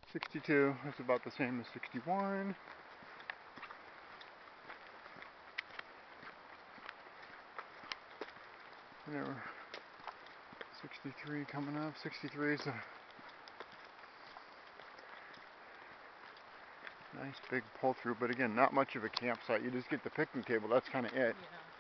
62 is about the same as 61. And there were 63 coming up. 63 is a nice big pull through, but again, not much of a campsite. You just get the picnic table, that's kind of it. Yeah.